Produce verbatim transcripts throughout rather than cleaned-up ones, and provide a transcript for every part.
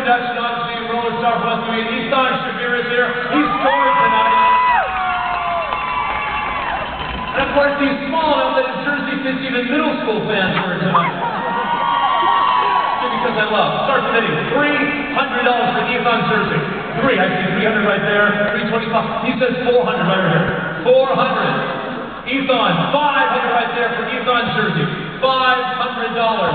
introduction, obviously, roller star for us. Ethan Shabir is here. He scored tonight. And of course, these small outlet Jersey fifteen and middle school fans were tonight. Because I love. Start the bidding. three hundred dollars for Ethan's jersey. Three. I see three hundred right there. three twenty-five. He says four hundred right here. four hundred. Ethan. five hundred right there for Ethan's jersey. five hundred dollars.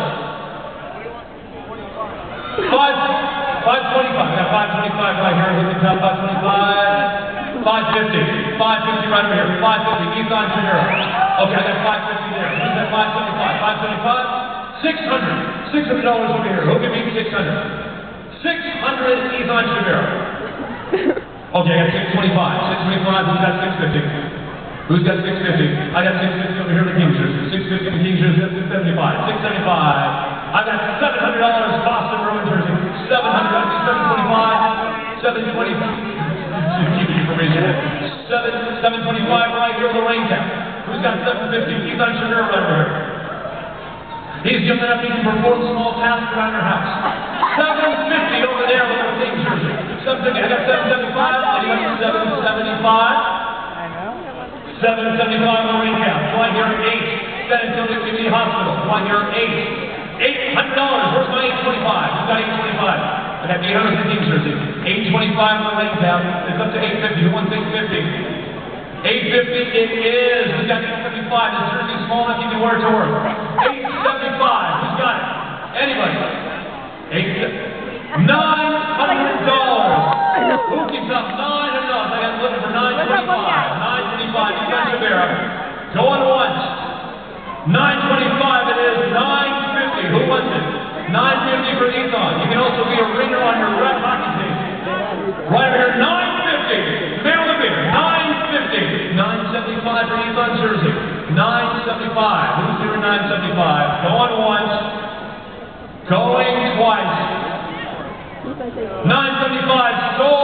Five. five twenty-five. I got five twenty-five right here. Look at that. five twenty-five. five fifty. five fifty right over here. five fifty. Ethan Shabir. Okay, I got five fifty there. Who's that? five seventy-five. five seventy-five. six hundred. six hundred dollars over here. Who can beat six hundred? six hundred Ethan Shabir. Okay, I got six twenty-five. six twenty-five. Who's got six fifty? Who's got six fifty? I got six fifty over here in the Kings jersey. six fifty in the Kings jersey. six seventy-five. six seventy-five. I got seven hundred dollars Boston Bruins jersey. seven hundred. seven twenty-five. seven twenty. seven seven twenty-five right here with the rain cap. Who's got seven fifty? Ethan Shabir right over here. He's young enough he can perform small tasks around your house. seven fifty over there with the Kings jersey. seven fifty. I got seven seventy-five. Anyone seven seventy-five? I know. seven seventy-five on the rain cap. Right here at eight. San Antonio Community Hospital. Right here at eight. eight hundred dollars. Where's my eight twenty-five? Who's got eight twenty-five? I got eight hundred for the Kings jersey. eight twenty-five on the rain cap. It's up to eight fifty. Who wants eight fifty? eight fifty it is. Who's got eight seventy-five? This jersey's small enough you can wear it to work. eight seventy-five. Who's got it? Anybody? eight nine hundred dollars. Who keeps up? nine hundred dollars. I got looking for nine twenty-five. nine twenty-five. Ethan Shabir. Going once. nine twenty-five it is. nine fifty. Who wants it? nine fifty for Ethan. You can also be a ringer on your red hockey team. Right over here. nine fifty. Mail the beer. nine fifty. nine seventy-five for Ethan's jersey. nine seventy-five. Who's here at nine seventy-five? Going once. Going twice. nine seventy-five. Sold.